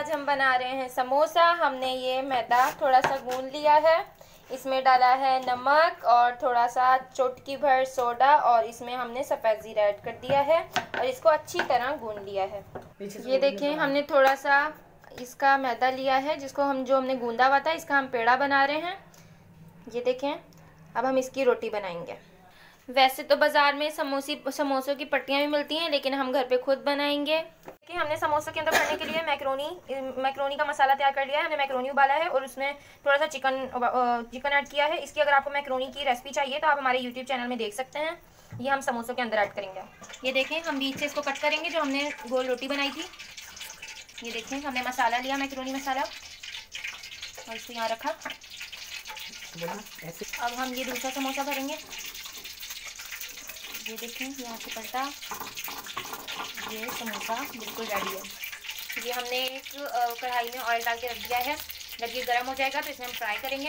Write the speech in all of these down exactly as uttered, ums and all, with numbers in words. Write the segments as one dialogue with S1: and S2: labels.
S1: आज हम बना रहे हैं समोसा। हमने ये मैदा थोड़ा सा गूंद लिया है, इसमें डाला है नमक और थोड़ा सा चुटकी भर सोडा और इसमें हमने सफ़ेद ज़ीरा ऐड कर दिया है और इसको अच्छी तरह गूंद लिया है। ये देखें, हमने थोड़ा सा इसका मैदा लिया है जिसको हम जो हमने गूंदा हुआ था, इसका हम पेड़ा बना रहे हैं। ये देखें, अब हम इसकी रोटी बनाएंगे। वैसे तो बाज़ार में समोसी समोसों की पट्टियाँ भी मिलती हैं, लेकिन हम घर पे खुद बनाएंगे। देखिए, हमने समोसों के अंदर भरने के लिए मैक्रोनी मैक्रोनी का मसाला तैयार कर लिया है। हमने मैक्रोनी उबाला है और उसमें थोड़ा सा चिकन चिकन ऐड किया है। इसकी अगर आपको मैक्रोनी की रेसिपी चाहिए तो आप हमारे यूट्यूब चैनल में देख सकते हैं। ये हम समोसों के अंदर ऐड करेंगे। ये देखें, हम बीच से इसको कट करेंगे जो हमने गोल रोटी बनाई थी। ये देखें, हमने मसाला लिया, मैक्रोनी मसाला, और इसको यहाँ रखा। अब हम ये दूसरा समोसा भरेंगे। ये देखें, यहाँ से पलटा, ये समोसा बिल्कुल रेडी है। ये हमने एक कढ़ाई में ऑयल डाल के रख दिया है। जब ये गर्म हो जाएगा तो इसमें हम फ्राई करेंगे।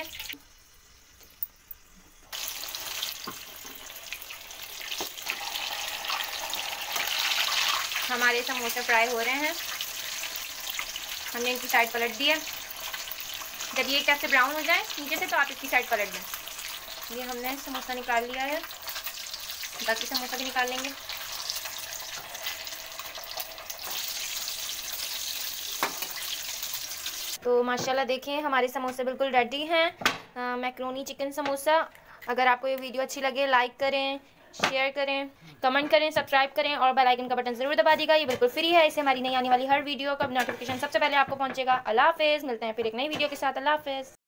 S1: हमारे समोसे फ्राई हो रहे हैं। हमने इनकी साइड पलट दी है। जब ये एक तरफ से ब्राउन हो जाए नीचे से तो आप इसकी साइड पलट दें। ये हमने समोसा निकाल लिया है, बाकी समोसा भी निकाल लेंगे। तो माशाल्लाह देखें, हमारे समोसे बिल्कुल रेडी हैं। Macaroni chicken samosa. अगर आपको ये वीडियो अच्छी लगे, लाइक करें, शेयर करें, कमेंट करें, सब्सक्राइब करें और बेल आइकन का बटन ज़रूर दबा दीजिएगा। ये बिल्कुल फ्री है। इससे हमारी नई आने वाली हर वीडियो का नोटिफिकेशन सबसे पहले आपको पहुंचेगा। अल्लाह हाफ़िज़। मिलते हैं फिर एक नई वीडियो के साथ। अल्लाह हाफ़िज़।